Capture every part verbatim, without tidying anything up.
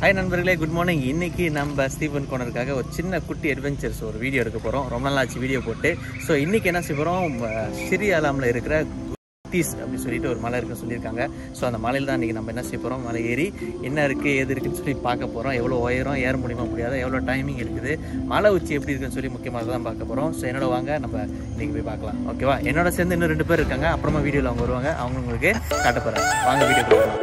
Hi நண்பர்களே, good morning. இன்றைக்கி நம்ம ஸ்டீஃபன் கார்னருக்காக ஒரு சின்ன குட்டி அட்வென்ச்சர்ஸ் ஒரு வீடியோ எடுக்க போகிறோம். ரொம்ப நாள் ஆச்சு வீடியோ போட்டு. ஸோ இன்றைக்கி என்ன செய்ய போகிறோம், சிறி அலாமில் இருக்கிற குத்தீஸ் அப்படின்னு சொல்லிட்டு ஒரு மலை இருக்குன்னு சொல்லியிருக்காங்க. ஸோ அந்த மலையில் தான் இன்றைக்கி நம்ம என்ன செய்ய போகிறோம், மலை ஏறி என்ன இருக்குது ஏது இருக்குதுன்னு சொல்லி பார்க்க போகிறோம். எவ்வளோ உயரம், ஏற முடியுமா முடியாத, எவ்வளோ டைமிங் இருக்குது, மலை உச்சி எப்படி இருக்குன்னு சொல்லி முக்கியமாக தான் பார்க்க போகிறோம். ஸோ என்னோட வாங்க நம்ம இன்றைக்கி போய் பார்க்கலாம். ஓகேவா? என்னோட சேர்ந்து இன்னும் ரெண்டு பேர் இருக்காங்க. அப்புறமா வீடியோவில் அவங்க வருவாங்க, அவங்க உங்களுக்கு காட்ட போகிறாங்க. வாங்க வீடியோ பார்க்கலாம்.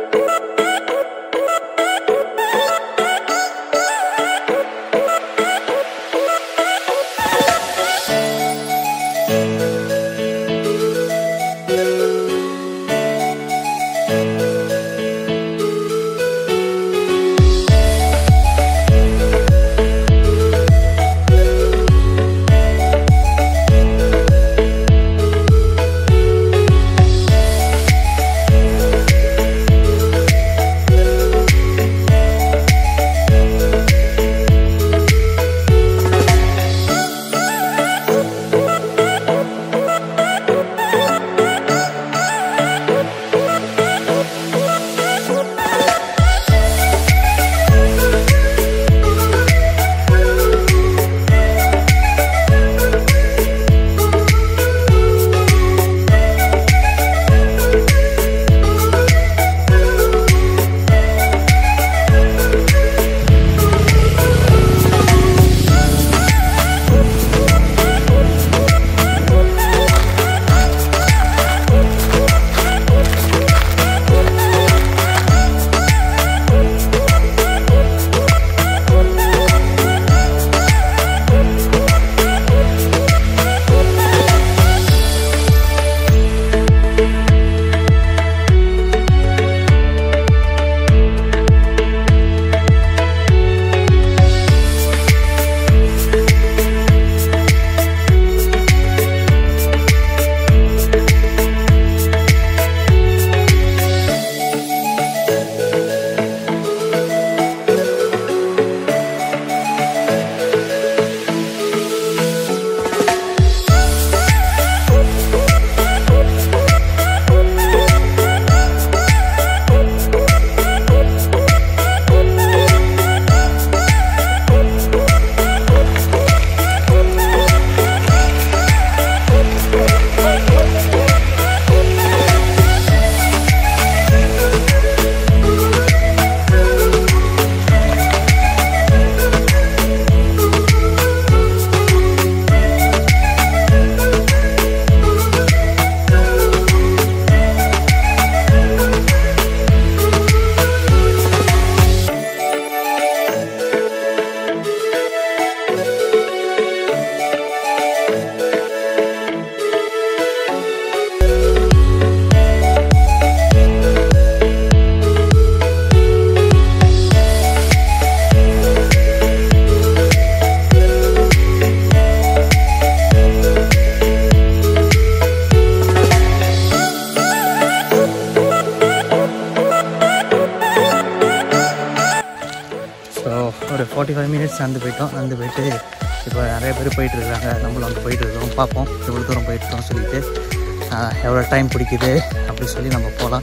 ஒரு ஃபார்ட்டி ஃபைவ் மினிட்ஸ் நடந்து போயிட்டோம். நடந்து போயிட்டு இப்போ நிறைய பேர் போயிட்டுருக்காங்க, நம்மளும் அங்கே போயிட்டுருக்கோம். பார்ப்போம் எவ்வளோ தூரம் போயிட்டுருக்கோம் சொல்லிட்டு, எவ்வளோ டைம் பிடிக்குது அப்படி சொல்லி நம்ம போகலாம்.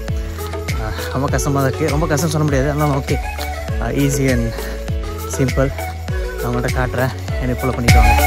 ரொம்ப கஷ்டமாக தான் இருக்குது, ரொம்ப கஷ்டம் சொல்ல முடியாது, ஆனால் ஓகே, ஈஸி அண்ட் சிம்பிள். நான் உங்கள்கிட்ட காட்டுறேன், என்னை ஃபாலோ பண்ணிக்குவாங்க.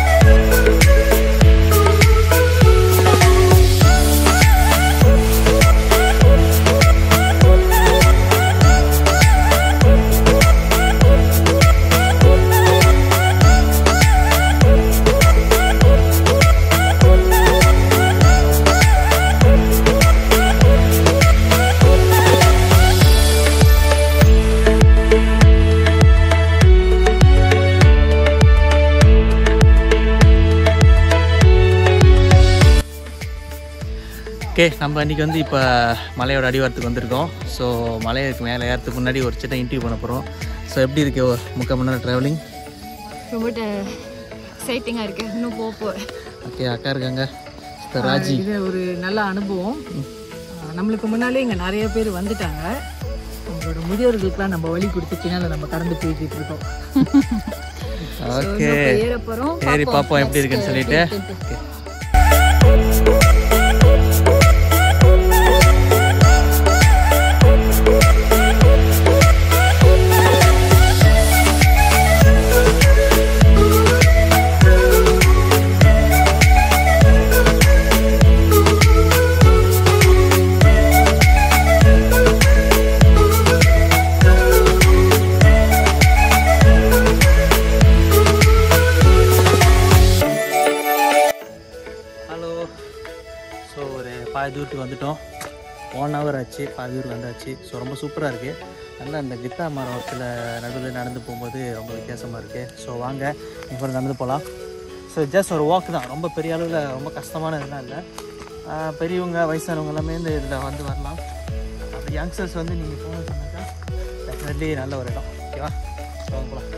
ஓகே, நம்ம இன்றைக்கி வந்து இப்போ மலையோட அடிவாரத்துக்கு வந்திருக்கோம். ஸோ மலைக்கு மேலே ஏறத்துக்கு முன்னாடி ஒரு சின்ன இன்டர்வியூ பண்ண போகிறோம். ஸோ எப்படி இருக்கு ஒரு முக்கால் மணி நேரம் ட்ராவலிங்? ரொம்ப எக்ஸைட்டிங்காக இருக்குது, இன்னும் போக போகிறேன். ஓகே, அக்கா இருக்காங்க, ராஜி. இது ஒரு நல்ல அனுபவம். நம்மளுக்கு முன்னாலே இங்கே நிறைய பேர் வந்துட்டாங்க. அவங்களோட முதியோர்களுக்கெலாம் நம்ம வழி கொடுத்து பின்னால் நம்ம கடந்து போய்கிட்டு இருக்கோம். ஓகே, சரி பார்ப்போம் எப்படி இருக்குன்னு சொல்லிட்டு. பாதி தூரத்துக்கு வந்துட்டோம். ஒன் ஹவர் ஆச்சு, பாதி தூரம் வந்தாச்சு. ஸோ ரொம்ப சூப்பராக இருக்குது. நல்லா இந்த கித்தா மரத்தில் நடுவில் நடந்து போகும்போது ரொம்ப வித்தியாசமாக இருக்குது. ஸோ வாங்க இப்போ நடந்து போகலாம். ஸோ ஜஸ்ட் ஒரு வாக் தான், ரொம்ப பெரிய அளவில் ரொம்ப கஷ்டமான இதெல்லாம் இல்லை. பெரியவங்க வயசானவங்க எல்லாமே இந்த இதில் வந்து வரலாம். அப்போ யங்ஸ்டர்ஸ் வந்து நீங்கள் போகணும்னு சொன்னாக்கா டெஃபினெட்லி நல்ல ஒரு இடம். ஓகேவா? ஸோ வாங்க போகலாம்.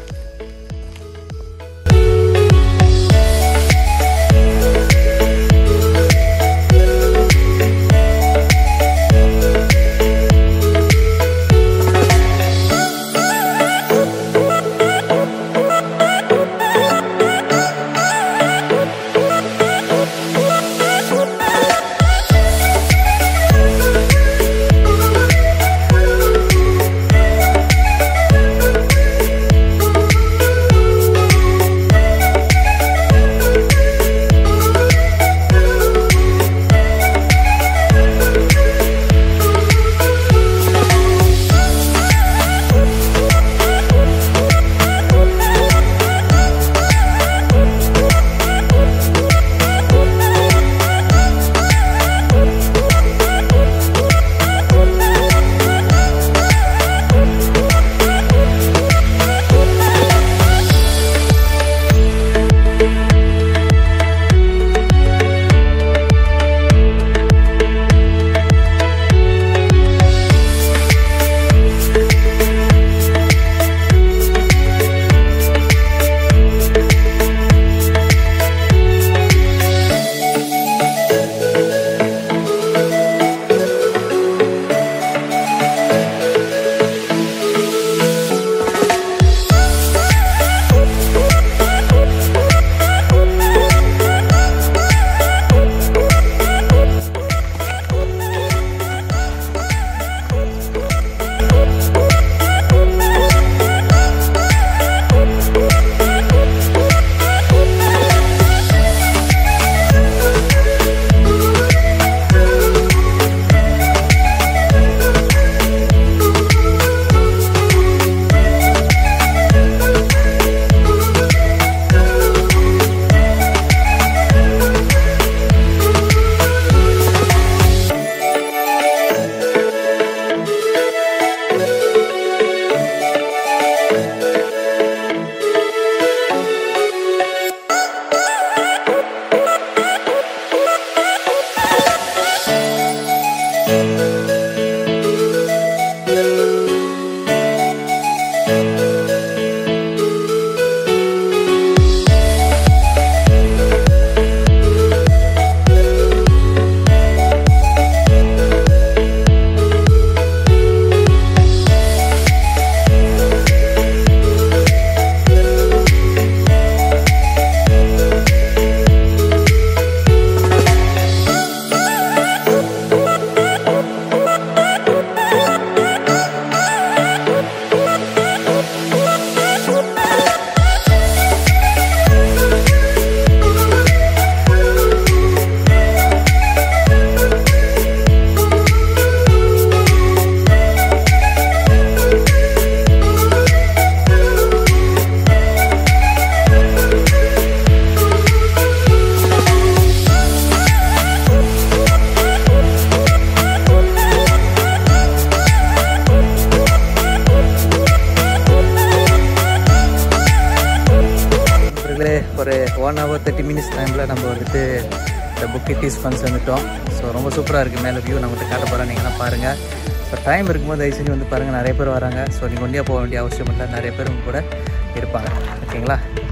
ஒரு ஒன் ஹவர் தேர்ட்டி மினிட்ஸ் டைமில் நம்ம வந்துட்டு இந்த புக்கெட் டீஸ் ஃபன்ஸ் வந்துட்டோம். ஸோ ரொம்ப சூப்பராக இருக்குது. மேலே வியூ நம்மகிட்ட காட்ட போகிறேன், நீங்கள்லாம் பாருங்கள். ஸோ டைம் இருக்கும்போது தயவு செஞ்சு வந்து பாருங்கள். நிறைய பேர் வராங்க. ஸோ நீங்கள் ஒண்டியாக போக வேண்டிய அவசியம் இல்லை, நிறைய பேர் உங்க கூட இருப்பாங்க. ஓகேங்களா?